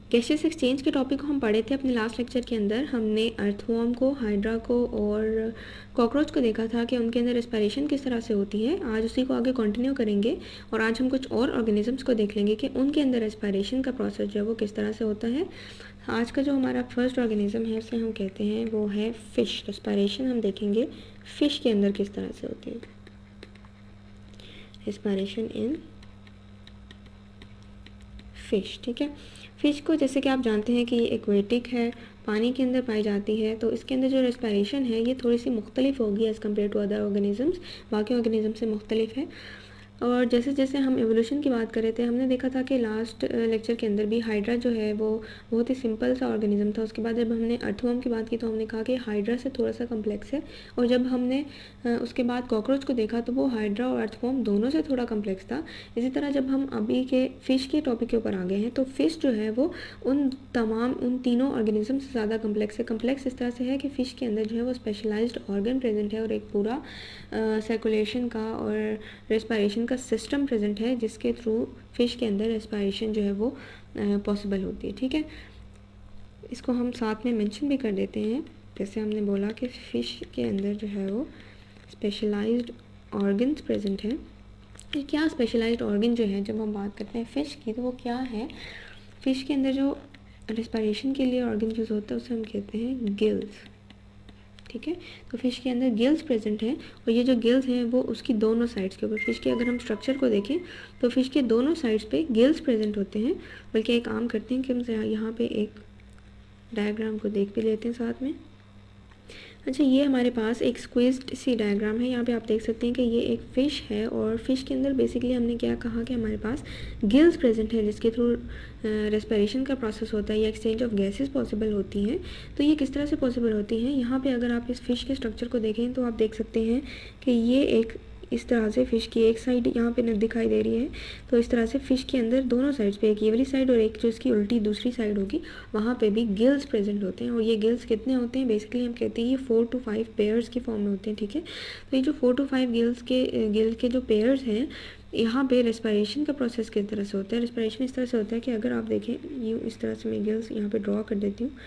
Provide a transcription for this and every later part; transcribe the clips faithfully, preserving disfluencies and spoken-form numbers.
Gaseous exchange के topic को हम पढ़े थे अपने लास्ट लेक्चर के अंदर। हमने अर्थवॉर्म को, हाइड्रा को और कॉकरोच को देखा था कि उनके अंदर रेस्पिरेशन किस तरह से होती है। आज उसी को आगे कंटिन्यू करेंगे और आज हम कुछ और ऑर्गेनिजम्स को देख लेंगे कि उनके अंदर रेस्पिरेशन का प्रोसेस जो है वो किस तरह से होता है। आज का जो हमारा फर्स्ट ऑर्गेनिज्म है उसे हम कहते हैं वो है फ़िश। रेस्पिरेशन हम देखेंगे फ़िश के अंदर किस तरह से होती है। रेस्पिरेशन इन फ़िश, ठीक है। फ़िश को जैसे कि आप जानते हैं कि ये एक्वेटिक है, पानी के अंदर पाई जाती है, तो इसके अंदर जो रेस्पिरेशन है ये थोड़ी सी मुख्तलिफ होगी as compare to other organisms, बाकी ऑर्गेनिज्म से मुख्तलिफ है। और जैसे जैसे हम एवोल्यूशन की बात कर रहे थे, हमने देखा था कि लास्ट लेक्चर के अंदर भी हाइड्रा जो है वो बहुत ही सिंपल सा ऑर्गेनिज्म था। उसके बाद जब हमने अर्थवॉर्म की बात की तो हमने कहा कि हाइड्रा से थोड़ा सा कम्प्लेक्स है, और जब हमने उसके बाद कॉकरोच को देखा तो वो हाइड्रा और अर्थवॉर्म दोनों से थोड़ा कम्प्लेक्स था। इसी तरह जब हम अभी के फ़िश के टॉपिक के ऊपर आ गए हैं तो फ़िश जो है वो उन तमाम उन तीनों ऑर्गेनिज्म से ज़्यादा कम्प्लेक्स है। कम्प्लेक्स इस तरह से है कि फ़िश के अंदर जो है वो स्पेशलाइज्ड ऑर्गन प्रेजेंट है और एक पूरा सर्कुलेशन का और रेस्पिरेशन का सिस्टम प्रेजेंट है जिसके थ्रू फ़िश के अंदर रेस्पिरेशन जो है वो पॉसिबल होती है, ठीक है। इसको हम साथ में मेंशन भी कर देते हैं, जैसे हमने बोला कि फ़िश के अंदर जो है वो स्पेशलाइज्ड ऑर्गन्स प्रेजेंट है। ये क्या स्पेशलाइज्ड ऑर्गन जो है, जब हम बात करते हैं फ़िश की तो वो क्या है। फ़िश के अंदर जो रेस्पिरेशन के लिए ऑर्गन यूज़ होता है उसे हम कहते हैं गिल्स, ठीक है। तो फ़िश के अंदर गिल्स प्रेजेंट हैं और ये जो गिल्स हैं वो उसकी दोनों साइड्स के ऊपर, फ़िश के अगर हम स्ट्रक्चर को देखें तो फ़िश के दोनों साइड्स पे गिल्स प्रेजेंट होते हैं। बल्कि एक काम करते हैं कि हम यहाँ पे एक डायग्राम को देख भी लेते हैं साथ में। अच्छा, ये हमारे पास एक स्क्वीज्ड सी डायग्राम है। यहाँ पे आप देख सकते हैं कि ये एक फ़िश है और फ़िश के अंदर बेसिकली हमने क्या कहा कि हमारे पास गिल्स प्रेजेंट है जिसके थ्रू रेस्पिरेशन का प्रोसेस होता है या एक्सचेंज ऑफ गैसेस पॉसिबल होती हैं। तो ये किस तरह से पॉसिबल होती हैं, यहाँ पे अगर आप इस फ़िश के स्ट्रक्चर को देखें तो आप देख सकते हैं कि ये एक इस तरह से फ़िश की एक साइड यहाँ पे दिखाई दे रही है। तो इस तरह से फ़िश के अंदर दोनों साइड्स पे, एक ये वाली साइड और एक जो इसकी उल्टी दूसरी साइड होगी, वहाँ पे भी गिल्स प्रेजेंट होते हैं। और ये गिल्स कितने होते हैं, बेसिकली हम कहते हैं ये फोर टू फाइव पेयर्स की फॉर्म में होते हैं, ठीक है। तो ये जो फोर टू फाइव गिल्स के गिल के जो पेयर्स हैं, यहाँ पे रेस्पिरेशन का प्रोसेस किस तरह से होता है। रेस्पिरेशन इस तरह से होता है कि अगर आप देखें यूँ इस तरह से मैं गिल्स यहाँ पर ड्रॉ कर देती हूँ,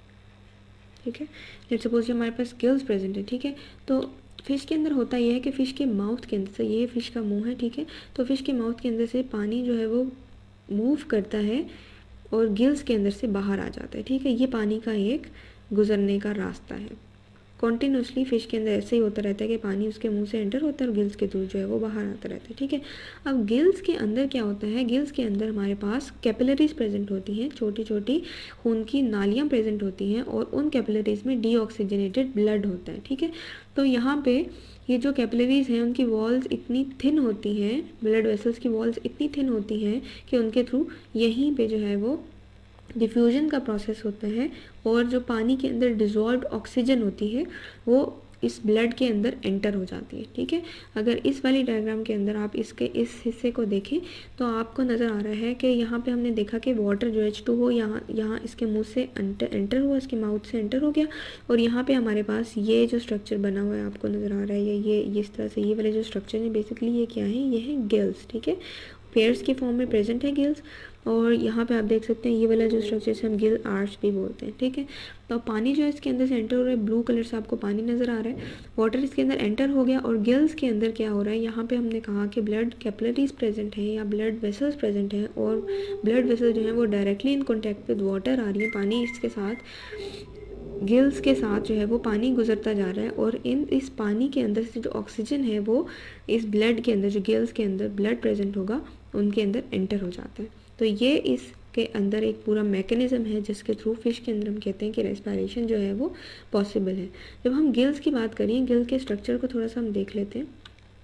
ठीक है। लेट्स सपोज हमारे पास गिल्स प्रेजेंट है, ठीक है। तो फ़िश के अंदर होता यह है कि फ़िश के माउथ के अंदर से, ये फ़िश का मुंह है, ठीक है। तो फ़िश के माउथ के अंदर से पानी जो है वो मूव करता है और गिल्स के अंदर से बाहर आ जाता है, ठीक है। ये पानी का एक गुजरने का रास्ता है। कॉन्टीन्यूसली फ़िश के अंदर ऐसे ही होता रहता है कि पानी उसके मुंह से एंटर होता है और गिल्स के थ्रू जो है वो बाहर आता रहता है, ठीक है। अब गिल्स के अंदर क्या होता है, गिल्स के अंदर हमारे पास कैपिलरीज प्रेजेंट होती हैं, छोटी छोटी खून की नालियाँ प्रेजेंट होती हैं और उन कैपिलरीज में डीऑक्सीजनेटेड ब्लड होता है, ठीक है। तो यहाँ पे ये जो कैपिलरीज हैं उनकी वॉल्स इतनी थिन होती हैं, ब्लड वेसल्स की वॉल्स इतनी थिन होती हैं कि उनके थ्रू यहीं पे जो है वो डिफ्यूजन का प्रोसेस होता है और जो पानी के अंदर डिज़ोल्व्ड ऑक्सीजन होती है वो इस ब्लड के अंदर एंटर हो जाती है, ठीक है। अगर इस वाली डायग्राम के अंदर आप इसके इस हिस्से को देखें तो आपको नज़र आ रहा है कि यहाँ पे हमने देखा कि वाटर जो एच टू हो यहाँ यहाँ इसके मुंह से एंटर हुआ, इसके माउथ से एंटर हो गया और यहाँ पे हमारे पास ये जो स्ट्रक्चर बना हुआ है आपको नज़र आ रहा है, ये ये इस तरह से ये वाले जो स्ट्रक्चर है बेसिकली ये क्या है, ये है गिल्स, ठीक है। पेयर्स के फॉर्म में प्रेजेंट है गिल्स। और यहाँ पे आप देख सकते हैं ये वाला जो स्ट्रक्चर से हम गिल आर्च भी बोलते हैं, ठीक है। तो पानी जो है इसके अंदर से एंटर हो रहा है, ब्लू कलर से आपको पानी नज़र आ रहा है, वाटर इसके अंदर एंटर हो गया और गिल्स के अंदर क्या हो रहा है, यहाँ पे हमने कहा कि ब्लड कैपिलरीज प्रेजेंट हैं या ब्लड वेसल्स प्रेजेंट हैं और ब्लड वेसल जो है वो directly in contact with water आ रही है, पानी इसके साथ गिल्स के साथ जो है वो पानी गुजरता जा रहा है और इन इस पानी के अंदर से जो ऑक्सीजन है वो इस ब्लड के अंदर, जो गिल्स के अंदर ब्लड प्रेजेंट होगा उनके अंदर एंटर हो जाता है। तो ये इसके अंदर एक पूरा मैकेनिज्म है जिसके थ्रू फ़िश के अंदर हम कहते हैं कि रेस्पिरेशन जो है वो पॉसिबल है। जब हम गिल्स की बात करें, गिल के स्ट्रक्चर को थोड़ा सा हम देख लेते हैं।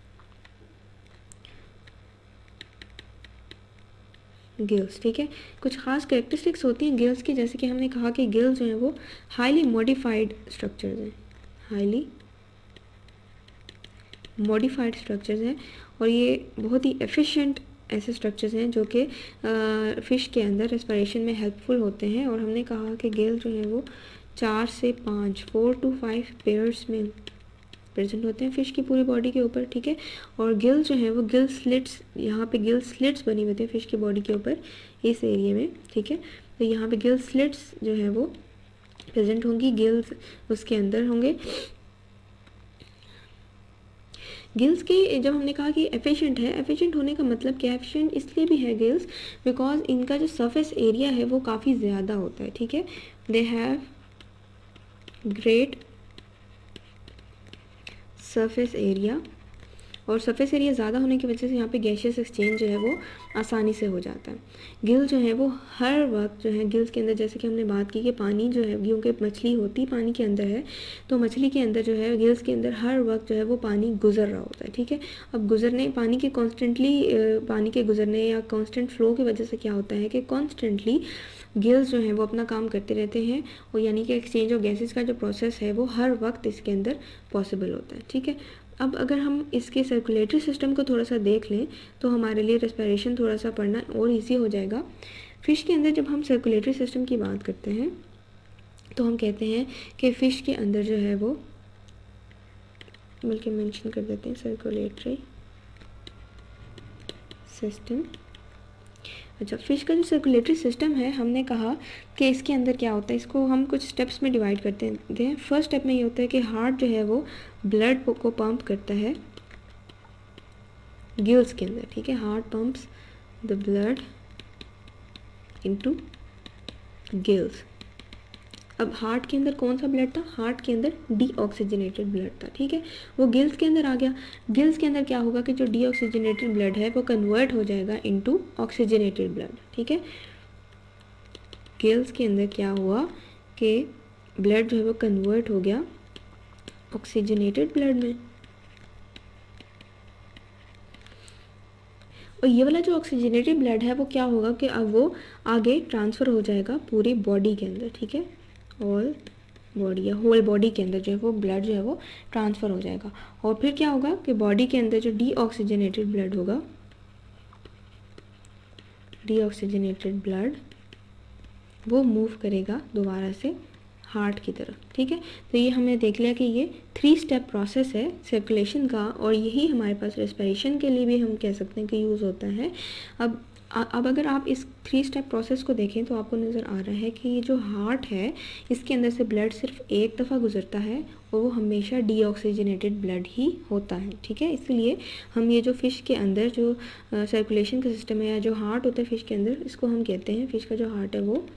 गिल्स, ठीक है। कुछ खास कैरेक्टरिस्टिक्स होती हैं गिल्स की, जैसे कि हमने कहा कि गिल्स जो हैं वो हाईली मॉडिफाइड स्ट्रक्चर्स हैं, हाईली मॉडिफाइड स्ट्रक्चर्स हैं और ये बहुत ही एफिशिएंट ऐसे स्ट्रक्चर्स हैं जो कि फ़िश के अंदर रेस्पिरेशन में हेल्पफुल होते हैं। और हमने कहा कि गिल जो है वो चार से पाँच फोर टू फाइव पेयर्स में प्रेजेंट होते हैं फ़िश की पूरी बॉडी के ऊपर, ठीक है। और गिल जो है वो गिल स्लिट्स, यहाँ पे गिल स्लिट्स बनी हुई होती है फ़िश की बॉडी के ऊपर, इस एरिया में, ठीक है। तो यहाँ पे गिल स्लिट्स जो है वो प्रेजेंट होंगी, गिल्स उसके अंदर होंगे। गिल्स के जब हमने कहा कि एफिशिएंट है, एफिशिएंट होने का मतलब क्या है, एफिशिएंट इसलिए भी है गिल्स बिकॉज इनका जो सरफेस एरिया है वो काफ़ी ज़्यादा होता है, ठीक है। They have great surface area, और सरफेस एरिया ज़्यादा होने की वजह से यहाँ पे गैशियस एक्सचेंज जो है वो आसानी से हो जाता है। गिल जो है वो हर वक्त जो है गिल्स के अंदर, जैसे कि हमने बात की कि पानी जो है, क्योंकि मछली होती पानी के अंदर है, तो मछली के अंदर जो है गिल्स के अंदर हर वक्त जो है वो पानी गुजर रहा होता है, ठीक है। अब गुजरने पानी के कॉन्स्टेंटली पानी के गुजरने या कॉन्स्टेंट फ्लो की वजह से क्या होता है कि कॉन्स्टेंटली गिल्स जो हैं वो अपना काम करते रहते हैं, और यानी कि एक्सचेंज ऑफ गैसेस का जो प्रोसेस है वो हर वक्त इसके अंदर पॉसिबल होता है, ठीक है। अब अगर हम इसके सर्कुलेटरी सिस्टम को थोड़ा सा देख लें तो हमारे लिए रेस्पिरेशन थोड़ा सा पढ़ना और इजी हो जाएगा। फ़िश के अंदर जब हम सर्कुलेटरी सिस्टम की बात करते हैं तो हम कहते हैं कि फ़िश के अंदर जो है वो, बल्कि मेंशन कर देते हैं सर्कुलेटरी सिस्टम। अच्छा, फ़िश का जो सर्कुलेटरी सिस्टम है, हमने कहा कि इसके अंदर क्या होता है, इसको हम कुछ स्टेप्स में डिवाइड करते हैं। फर्स्ट स्टेप में ये होता है कि हार्ट जो है वो ब्लड को पंप करता है गिल्स के अंदर, ठीक है। Heart pumps the blood into gills. अब हार्ट के अंदर कौन सा ब्लड था, हार्ट के अंदर डीऑक्सीजनेटेड ब्लड था, ठीक है। वो गिल्स के अंदर आ गया। गिल्स के अंदर क्या होगा कि जो डीऑक्सीजनेटेड ब्लड है वो कन्वर्ट हो जाएगा इनटू ऑक्सीजनेटेड ब्लड, ठीक है। गिल्स के अंदर क्या हुआ कि ब्लड जो है वो कन्वर्ट हो गया ऑक्सीजनेटेड ब्लड में, और ये वाला जो ऑक्सीजनेटेड ब्लड है वो क्या होगा कि अब वो आगे ट्रांसफ़र हो जाएगा पूरी बॉडी के अंदर, ठीक है। ऑल बॉडी या होल बॉडी के अंदर जो है वो ब्लड जो है वो ट्रांसफ़र हो जाएगा, और फिर क्या होगा कि बॉडी के अंदर जो डीऑक्सीजनेटेड ब्लड होगा, डीऑक्सीजनेटेड ब्लड वो मूव करेगा दोबारा से हार्ट की तरफ, ठीक है। तो ये हमने देख लिया कि ये थ्री स्टेप प्रोसेस है सर्कुलेशन का, और यही हमारे पास रेस्पिरेशन के लिए भी हम कह सकते हैं कि यूज़ होता है। अब अब अगर आप इस थ्री स्टेप प्रोसेस को देखें तो आपको नज़र आ रहा है कि ये जो हार्ट है इसके अंदर से ब्लड सिर्फ एक दफ़ा गुजरता है, और वो हमेशा डीऑक्सीजनेटेड ब्लड ही होता है, ठीक है। इसलिए हम ये जो फ़िश के अंदर जो सर्कुलेशन का सिस्टम है या जो हार्ट होता है फ़िश के अंदर, इसको हम कहते हैं, फ़िश का जो हार्ट है वो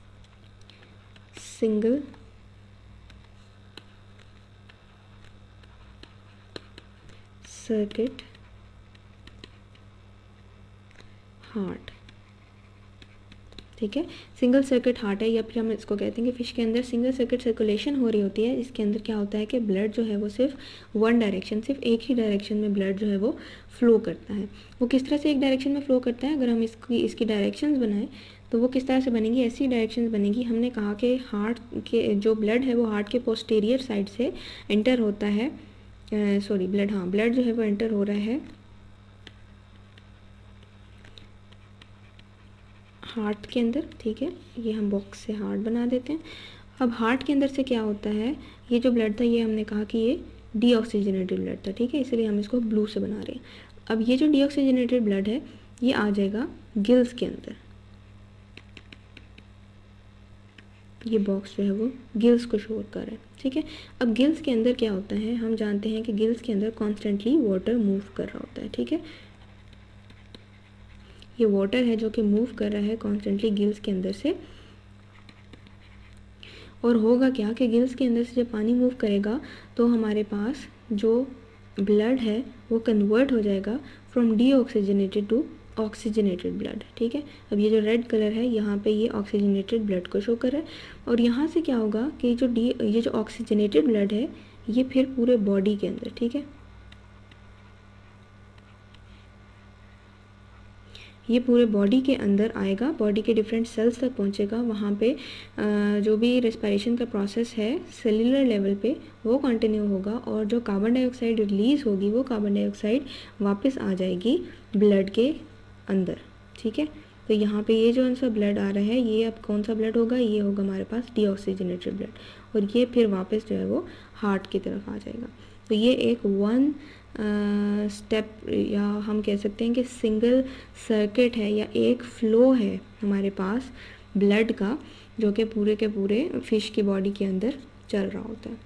सिंगल सर्किट हार्ट, ठीक है। सिंगल सर्किट हार्ट है, या फिर हम इसको कहते हैं कि फ़िश के अंदर सिंगल सर्किट सर्कुलेशन हो रही होती है। इसके अंदर क्या होता है कि ब्लड जो है वो सिर्फ वन डायरेक्शन, सिर्फ एक ही डायरेक्शन में ब्लड जो है वो फ़्लो करता है। वो किस तरह से एक डायरेक्शन में फ़्लो करता है, अगर हम इसकी इसकी डायरेक्शंस बनाएं तो वो किस तरह से बनेंगी, ऐसी डायरेक्शंस बनेगी। हमने कहा कि हार्ट के जो ब्लड है वो हार्ट के पोस्टीरियर साइड से एंटर होता है, सॉरी ब्लड हाँ ब्लड जो है वो एंटर हो रहा है हार्ट के अंदर, ठीक है। ये हम बॉक्स से हार्ट बना देते हैं। अब हार्ट के अंदर से क्या होता है, ये जो ब्लड था ये हमने कहा कि ये डीऑक्सीजनेटेड ब्लड था, ठीक है, इसलिए हम इसको ब्लू से बना रहे हैं। अब ये जो डीऑक्सीजनेटेड ब्लड है ये आ जाएगा गिल्स के अंदर, ये बॉक्स जो है वो गिल्स को शो कर रहा है, ठीक है। अब गिल्स के अंदर क्या होता है, हम जानते हैं कि गिल्स के अंदर कॉन्स्टेंटली वाटर मूव कर रहा होता है, ठीक है। ये वाटर है जो कि मूव कर रहा है कॉन्स्टेंटली गिल्स के अंदर से, और होगा क्या कि गिल्स के अंदर से जब पानी मूव करेगा तो हमारे पास जो ब्लड है वो कन्वर्ट हो जाएगा from deoxygenated to oxygenated blood, ठीक है। अब ये जो रेड कलर है यहाँ पे ये ऑक्सीजनेटेड ब्लड को शो कर रहा है, और यहाँ से क्या होगा कि जो डी ये जो ऑक्सीजनेटेड ब्लड है ये फिर पूरे बॉडी के अंदर, ठीक है, ये पूरे बॉडी के अंदर आएगा, बॉडी के डिफरेंट सेल्स तक पहुंचेगा। वहाँ पे जो भी रेस्पिरेशन का प्रोसेस है सेल्यूलर लेवल पे वो कंटिन्यू होगा, और जो कार्बन डाइऑक्साइड रिलीज़ होगी वो कार्बन डाइऑक्साइड वापस आ जाएगी ब्लड के अंदर, ठीक है। तो यहाँ पे ये जो आंसर ब्लड आ रहा है ये अब कौन सा ब्लड होगा, ये होगा हमारे पास डीऑक्सीजनेटेड ब्लड, और ये फिर वापस जो है वो हार्ट की तरफ आ जाएगा। तो ये एक वन स्टेप या हम कह सकते हैं कि सिंगल सर्किट है या एक फ्लो है हमारे पास ब्लड का, जो कि पूरे के पूरे फिश की बॉडी के अंदर चल रहा होता है।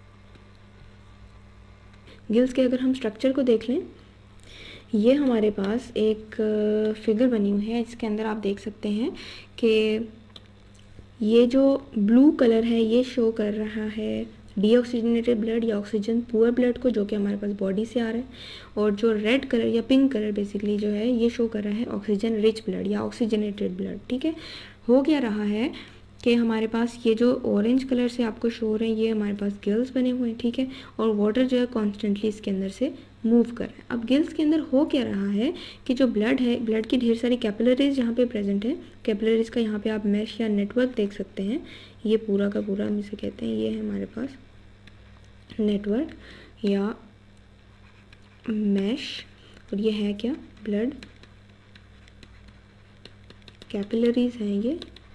गिल्स के अगर हम स्ट्रक्चर को देख लें, ये हमारे पास एक फिगर बनी हुई है, इसके अंदर आप देख सकते हैं कि ये जो ब्लू कलर है ये शो कर रहा है डीऑक्सीजनेटेड ब्लड या ऑक्सीजन पुअर ब्लड को, जो कि हमारे पास बॉडी से आ रहा है, और जो रेड कलर या पिंक कलर बेसिकली जो है ये शो कर रहा है ऑक्सीजन रिच ब्लड या ऑक्सीजनेटेड ब्लड। ठीक है, हो क्या रहा है कि हमारे पास ये जो ऑरेंज कलर से आपको शो हो रहे हैं ये हमारे पास गिल्स बने हुए हैं। ठीक है, और वाटर जो है कॉन्स्टेंटली इसके अंदर से मूव कर रहा है। अब गिल्स के अंदर हो क्या रहा है कि जो ब्लड है, ब्लड की ढेर सारी कैपिलरीज यहाँ पे प्रेजेंट है। कैपिलरीज का यहाँ पे आप मैश या नेटवर्क देख सकते हैं, ये पूरा का पूरा हम इसे कहते हैं, ये है हमारे पास नेटवर्क या मैश, और ये है क्या, ब्लड कैपिलरीज हैं ये।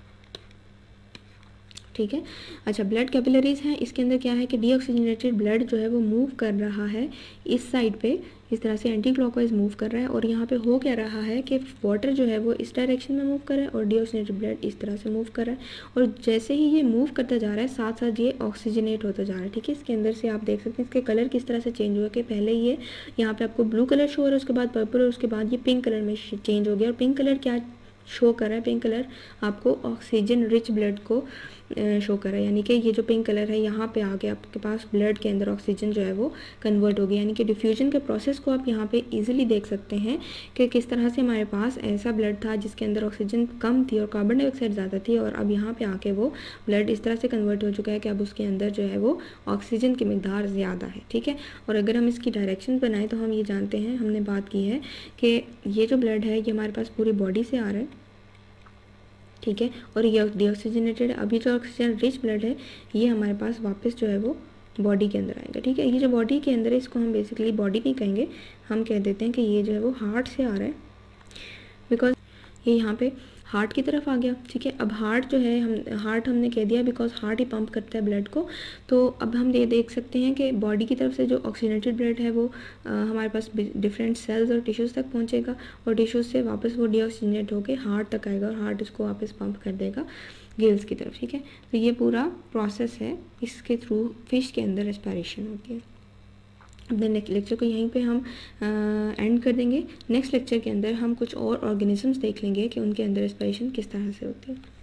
ठीक है, अच्छा ब्लड कैपिलरीज हैं, इसके अंदर क्या है कि डीऑक्सीजनेटेड ब्लड जो है वो मूव कर रहा है इस साइड पे, इस तरह से एंटी क्लॉकवाइज मूव कर रहा है, और यहाँ पे हो क्या रहा है कि वाटर जो है वो इस डायरेक्शन में मूव कर रहा है और डीऑक्सीजनेटेड ब्लड इस तरह से मूव कर रहा है, और जैसे ही ये मूव करता जा रहा है साथ साथ ये ऑक्सीजनेट होता जा रहा है। ठीक है, इसके अंदर से आप देख सकते हैं इसके कलर किस तरह से चेंज हुआ कि पहले ये यहाँ पे आपको ब्लू कलर शो हो रहा है, उसके बाद पर्पल, और उसके बाद ये पिंक कलर में चेंज हो गया। और पिंक कलर क्या शो कर रहा है, पिंक कलर आपको ऑक्सीजन रिच ब्लड को शो कर रहा है, यानी कि ये जो पिंक कलर है यहाँ पे आके आपके पास ब्लड के अंदर ऑक्सीजन जो है वो कन्वर्ट हो गया, यानी कि डिफ्यूजन के प्रोसेस को आप यहाँ पे इजीली देख सकते हैं कि किस तरह से हमारे पास ऐसा ब्लड था जिसके अंदर ऑक्सीजन कम थी और कार्बन डाइऑक्साइड ज़्यादा थी, और अब यहाँ पे आके वो ब्लड इस तरह से कन्वर्ट हो चुका है कि अब उसके अंदर जो है वो ऑक्सीजन की मिकदार ज़्यादा है। ठीक है, और अगर हम इसकी डायरेक्शन बनाएं तो हम ये जानते हैं, हमने बात की है कि ये जो ब्लड है ये हमारे पास पूरी बॉडी से आ रहा है। ठीक है, और ये डीऑक्सीजनेटेड, अभी जो ऑक्सीजन रिच ब्लड है ये हमारे पास वापस जो है वो बॉडी के अंदर आएगा। ठीक है, ये जो बॉडी के अंदर है इसको हम बेसिकली बॉडी नहीं कहेंगे, हम कह देते हैं कि ये जो है वो हार्ट से आ रहा है, बिकॉज ये यहाँ पे हार्ट की तरफ आ गया। ठीक है, अब हार्ट जो है, हम हार्ट हमने कह दिया बिकॉज हार्ट ही पंप करता है ब्लड को। तो अब हम ये देख सकते हैं कि बॉडी की तरफ से जो ऑक्सीजनेटेड ब्लड है वो आ, हमारे पास डिफरेंट सेल्स और टिश्यूज़ तक पहुंचेगा, और टिश्यूज़ से वापस वो डीऑक्सीजनेट होकर हार्ट तक आएगा, और हार्ट इसको वापस पंप कर देगा गिल्स की तरफ। ठीक है, तो ये पूरा प्रोसेस है, इसके थ्रू फिश के अंदर रेस्पिरेशन होती है। अपने नेक्स्ट लेक्चर को यहीं पे हम एंड कर देंगे। नेक्स्ट लेक्चर के अंदर हम कुछ और ऑर्गेनिजम्स देख लेंगे कि उनके अंदर रेस्पिरेशन किस तरह से होती है।